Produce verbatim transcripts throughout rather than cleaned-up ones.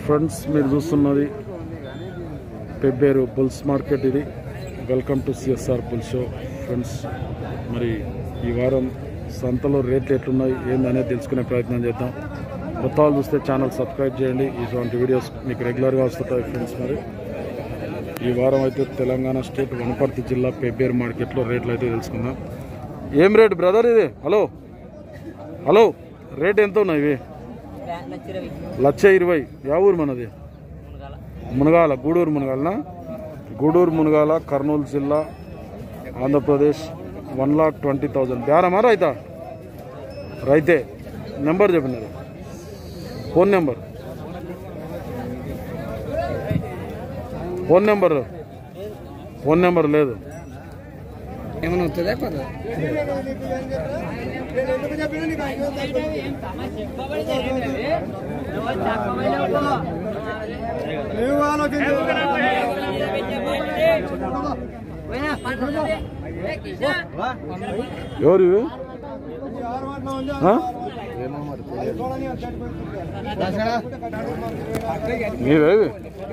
Friends మీరు చూస్తున్నది Pebbair bulls market. ఇది welcome to CSR bull show. Friends మరి ఈ వారం సంతలో రేట్లు ఎట్లున్నాయి ఏందనేది తెలుసుకునే ప్రయత్నం చేద్దాం. కొత్త వాళ్ళు చూస్తే ఛానల్ సబ్స్క్రైబ్ చేయండి, ఇటువంటి వీడియోస్ మీకు రెగ్యులర్గా వస్తుంటాయి. ఫ్రెండ్స్ మరి ఈ వారం అయితే తెలంగాణ స్టేట్ వనపర్తి జిల్లా పెబ్బేరు మార్కెట్లో రేట్లు అయితే తెలుసుకుందాం. ఏం రేటు బ్రదర్ ఇది? హలో హలో రేట్ ఎంత ఉన్నాయి ఇవి? లక్ష ఇరవై. యా ఊరు మనది? మునగాల, గూడూరు మునగాలనా? గూడూరు మునగాల, కర్నూలు జిల్లా, Andhra Pradesh. One lakh twenty thousand. బేరమా రైతా? రైతే. నెంబర్ చెప్పినారు, phone number phone number phone number లేదు. ఏమైనా వస్తుందా? ఎవరు మీవేవి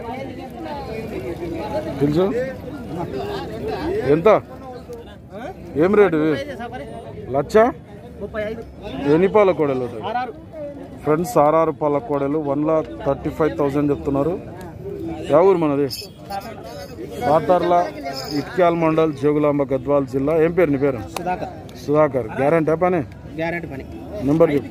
తెలుసు? ఎంత? ఏం రేటు ఇవి? లక్ష ఎన్ని పాల కోడలు? ఫ్రెండ్స్ ఆర్ఆర్ పాల కోడలు one lakh thirty five thousand చెప్తున్నారు. యా ఊరు మనది? రాతార్ల, ఇట్క్యాల్ మండల్, జోగులాంబ, గద్వాల్ జిల్లా. ఏం పేరు నీ పేరు? సుధాకర్. సుధాకర్. గ్యారంటీ పని? గ్యారంటీ పని. నెంబర్ చెప్పు.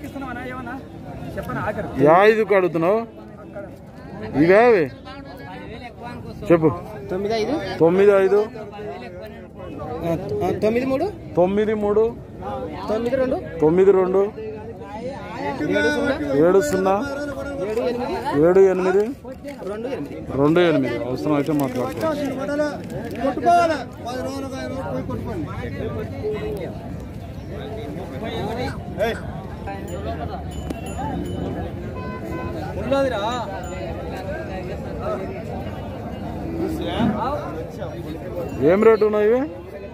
యా ఐదుకు అడుగుతున్నావు? ఇవే అవి చెప్పు. తొమ్మిది ఐదు తొమ్మిది ఐదు తొమ్మిది మూడు తొమ్మిది మూడు తొమ్మిది రెండు తొమ్మిది రెండు ఏడు సున్నా ఏడు ఎనిమిది రెండు ఎనిమిది. అవసరం అయితే మాట్లాడుకోవచ్చు. ఏం రేటు ఉన్నాయి ఇవి?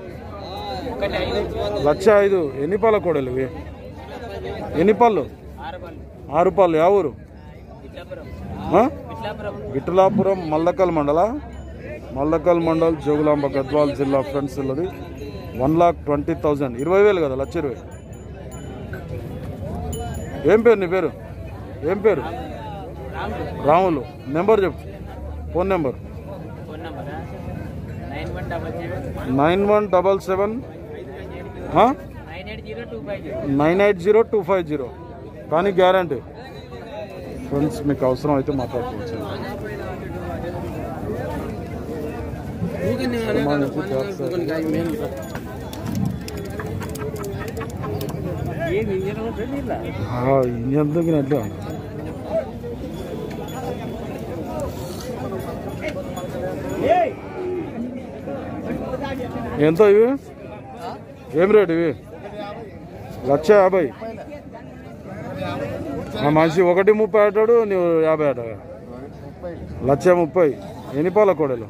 లక్ష ఐదు. ఎన్ని పాల కోడలు ఇవి? ఎన్ని పళ్ళు? ఆరు పళ్ళు. యా ఊరు? విఠలాపురం, మల్లకల్ మండల మల్లకల్ మండల్, జోగులాంబ, గద్వాల్ జిల్లా. ఫ్రెండ్స్ ఇల్లది వన్ లాక్ ట్వంటీ థౌజండ్. ఇరవై వేలు కదా? లక్ష ఇరవై. ఏం పేరు నీ పేరు? ఏం పేరు? రాములు. నెంబర్ చెప్పు, phone number. Nine one double seven nine eight zero two five zero. కానీ గ్యారంటీ. ఫ్రెండ్స్ మీకు అవసరం అయితే మాట్లాడుకోవచ్చు. ఇంజన్ తగ్గినట్లే ఎంత ఇవి? ఏం రేటు ఇవి? లక్ష యాభై. మనిషి ఒకటి ముప్పై ఆటాడు, నువ్వు యాభై ఆట. లక్ష ముప్పై. ఎన్ని పాల కోడలు?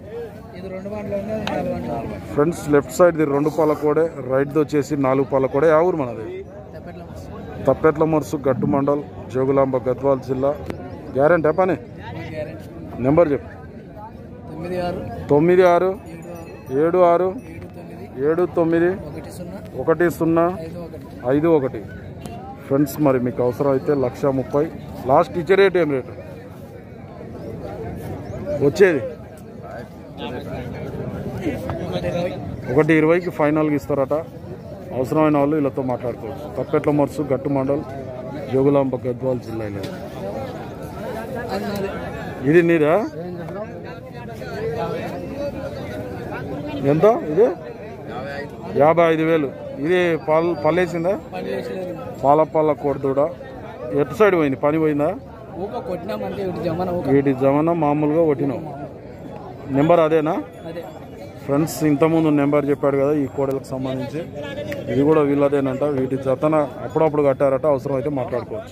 ఫ్రెండ్స్ లెఫ్ట్ సైడ్ది రెండు పాల కోడే, రైట్ది వచ్చేసి నాలుగు పాల కోడే. ఆ ఊరు మనది? తప్పెట్ల మరుసు, గట్టు మండల్, జోగులాంబ, గద్వాల్ జిల్లా. గ్యారంటీ పని? నెంబర్ చెప్పు. తొమ్మిది ఆరు ఏడు ఆరు ఏడు తొమ్మిది ఒకటి సున్నా ఐదు ఒకటి. ఫ్రెండ్స్ మరి మీకు అవసరం అయితే లక్ష ముప్పై. లాస్ట్ ఇచ్చే రేటు ఏం రేటు వచ్చేది? ఒకటి ఇరవైకి ఫైనల్గా ఇస్తారట. అవసరమైన వాళ్ళు వీళ్ళతో మాట్లాడుకోవచ్చు. తప్పెట్ల మరుసు, గట్టు మండల్, జోగులాంబ, గద్వాల్ జిల్లా. ఇది నీరా? ఎంత ఇది? యాభై ఐదు వేలు. ఇది పాలు పల్లేసిందా? పాల పాల కోడదూడ. ఎటు సైడ్ పోయింది? పని పోయిందా? వీటి జమన మామూలుగా కొట్టినావు. నెంబర్ అదేనా? ఫ్రెండ్స్ ఇంతకుముందు నెంబర్ చెప్పాడు కదా ఈ కోడలకు సంబంధించి. ఇది కూడా వీళ్ళదేనంట. వీటి జతన అప్పుడప్పుడు కట్టారట. అవసరం అయితే మాట్లాడుకోవచ్చు.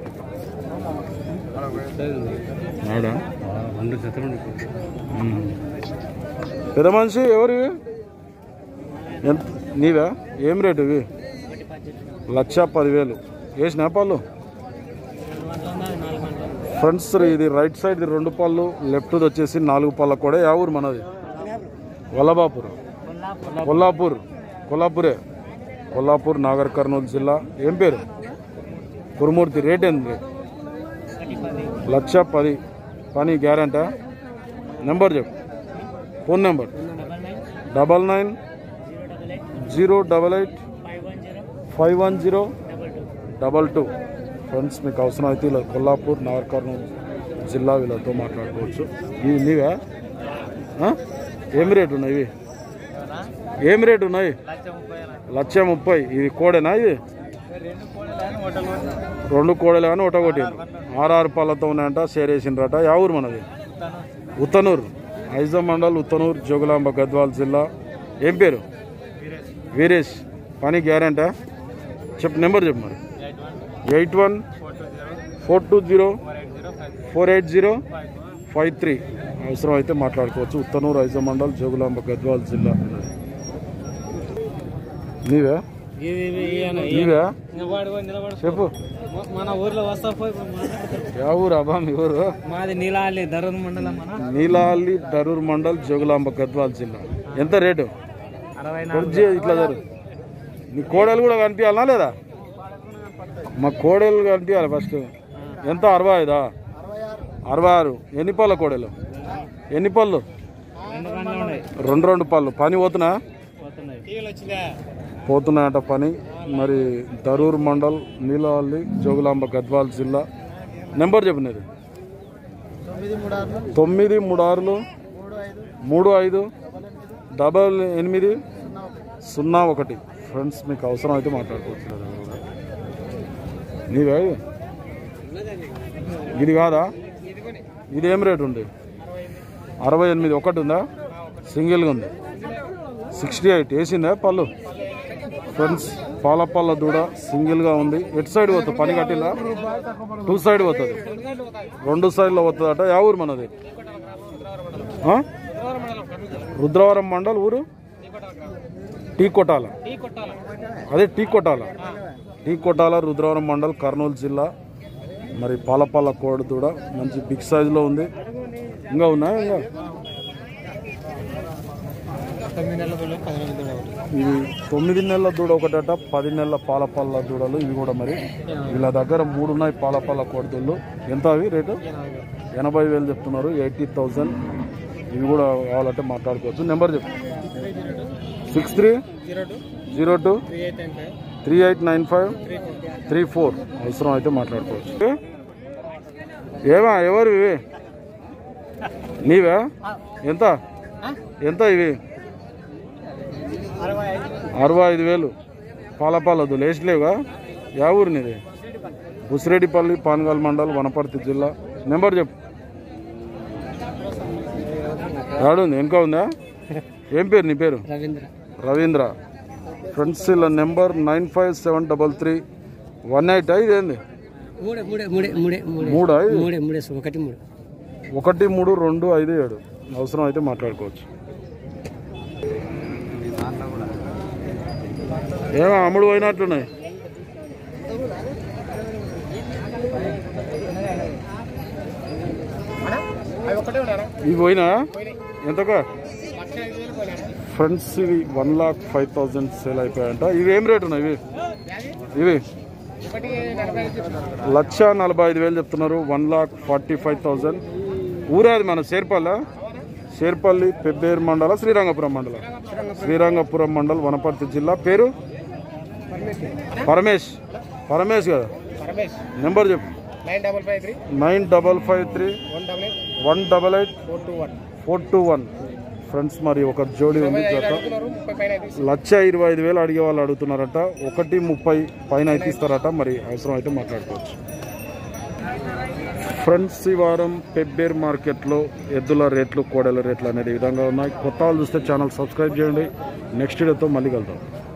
పెద్ద మనిషి ఎవరు? ఎంత నీవా? ఏం రేటు ఇవి? లక్ష పదివేలు. వేసిన పాలు ఫ్రెండ్స్ ఇది రైట్ సైడ్ రెండు పళ్ళు, లెఫ్ట్ వచ్చేసి నాలుగు పళ్ళ కూడా. యా ఊరు మనది? వల్లభాపూర్, కొల్లాపూర్, కొల్లాపూరే, కొల్లాపూర్, నాగర్ కర్నూలు జిల్లా. ఏం పేరు? కురుమూర్తి. రేట్ ఏంది? లక్ష పది. పని గ్యారంటా? నెంబర్ చెప్పు, phone number. Double nine zero double eight five one zero double two. Friends మీకు అవసరం అయితే ఇలా కొల్లాపూర్, నాగర్ కర్నూలు జిల్లా వీళ్ళతో మాట్లాడుకోవచ్చు. ఇవి నీవే? ఏం రేటు ఉన్నాయి ఇవి? ఏం రేటు ఉన్నాయి? లక్ష ముప్పై. ఇది కోడేనా? ఇది రెండు కోడలు కానీ ఒకటి ఆరు పళ్ళతో ఉన్నాయంట. షేర్ వేసిండ్రట. యా ఊరు మనది? ఉత్తనూరు, ఐజా మండల్, ఉత్తనూరు, జోగులాంబ, గద్వాల్ జిల్లా. ఏం పేరు? వీరేష్. పని గ్యారెంటా? చెప్పు, నెంబర్ చెప్పు మరి. Eight one four two zero four eight zero five three. అవసరం అయితే మాట్లాడుకోవచ్చు. ఉత్తనూరు, ఐజా మండల్, జోగులాంబ, గద్వాల్ జిల్లా. నీవే? నీవే? చెప్పు. మన ఊర్లో వస్తా. యా ఊరు అబ్బా మీ ఊరు? మాది నీలాలి దరూర్ మండలం. నీలాలి దరూర్ మండల్, జోగులాంబ, గద్వాల్ జిల్లా. ఎంత రేటు? ఇట్లా జరుగు. నీ కోడలు కూడా కనిపించాలనా లేదా? మా కోడలు కనిపించాలి ఫస్ట్. ఎంత? అరవై ఐదా? అరవై ఆరు. ఎన్ని పళ్ళ కోడలు? ఎన్ని పళ్ళు? రెండు రెండు పళ్ళు. పని పోతున్నా పోతున్నాయంట పని. మరి దరూర్ మండల్, నీలాలి, జోగులాంబ, గద్వాల్ జిల్లా. నెంబర్ చెప్పినది. తొమ్మిది మూడు ఆరులు మూడు ఐదు డబల్ ఎనిమిది సున్నా ఒకటి. ఫ్రెండ్స్ మీకు అవసరం అయితే మాట్లాడుకోవచ్చు. నీవే? ఇది కాదా? ఇది ఏం రేటు ఉంది? అరవై ఎనిమిది. ఒకటి ఉందా? సింగిల్గా ఉంది. Sixty eight. వేసిందా పళ్ళు? ఫ్రెండ్స్ పాల పళ్ళ దూడ సింగిల్గా ఉంది. ఎటు సైడ్ పోతుంది? పని కట్టిందా? టూ సైడ్ పోతుంది. రెండు సైడ్లో పోతుందట. యా ఊరు మనది? రుద్రవరం మండల్. ఊరు టీ కొట్టాల. అదే టీ కొట్టాల. టీ కొట్టాల, రుద్రవరం మండల్, కర్నూలు జిల్లా. మరి పాలపాల కోడి దూడ మంచి బిగ్ సైజులో ఉంది. ఇంకా ఉన్నాయా? ఇంకా ఇవి తొమ్మిది నెలల దూడ ఒకటట, పది నెలల పాలపల్ల దూడలు ఇవి కూడా. మరి వీళ్ళ దగ్గర మూడు ఉన్నాయి పాలపల్ల కోడి దూడలు. ఎంత అవి రేటు? ఎనభై వేలు చెప్తున్నారు. Eighty thousand. ఇవి కూడా కావాలంటే మాట్లాడుకోవచ్చు. నెంబర్ చెప్పు. Six three zero two three eight nine five three four. అవసరం అయితే మాట్లాడుకోవచ్చు. ఏమా ఎవరు ఇవి? నీవే? ఎంత? ఎంత ఇవి? అరవై ఐదు వేలు. పాలపాలదు లేచలేవుగా. యా ఊరు నీది? బుసిరెడ్డిపల్లి, పాన్గల్ మండల్, వనపర్తి జిల్లా. నెంబర్ చెప్పు. రాడుంది వెనుక ఉందా? ఏం పేరు నీ పేరు? రవీంద్ర. రవీంద్ర. ఫ్రెండ్స్ ఇలా number nine five seven double three one eight. ఇది ఏంది? మూడా? ఒకటి మూడు రెండు ఐదు ఏడు. అవసరం అయితే మాట్లాడుకోవచ్చు. ఏమో అమ్ముడు పోయినట్లున్నాయి. ఇవి పోయినా ఎంతగా? ఫ్రెండ్స్ ఇవి one lakh five thousand sale అయిపోయాయంట. ఇవి ఏం రేటు ఉన్నాయి? ఇవి ఇవి లక్ష నలభై ఐదు వేలు చెప్తున్నారు. One lakh forty five thousand. ఊరేది మన షేర్పల్లి. షేర్పల్లి పెబ్బేరు మండల, శ్రీరంగపురం మండల, శ్రీరంగపురం మండల్, వనపర్తి జిల్లా. పేరు? పరమేష్. పరమేష్ కదా. నెంబర్ చెప్పు. Nine double five three one double eight four two one. Friends మరి ఒక జోడీ ఉంది. జత లక్ష ఇరవై ఐదు వేలు అడిగే వాళ్ళు అడుగుతున్నారట. ఒకటి ముప్పై పైన అయితే ఇస్తారట. మరి అవసరం అయితే మాట్లాడుకోవచ్చు. ఫ్రెండ్స్ ఈ వారం పెబ్బేర్ మార్కెట్లో ఎద్దుల రేట్లు, కోడెల రేట్లు అనేది విధంగా ఉన్నాయి. కొత్త వాళ్ళు చూస్తే ఛానల్ సబ్స్క్రైబ్ చేయండి. నెక్స్ట్ వీడియోతో మళ్ళీ కలుద్దాం.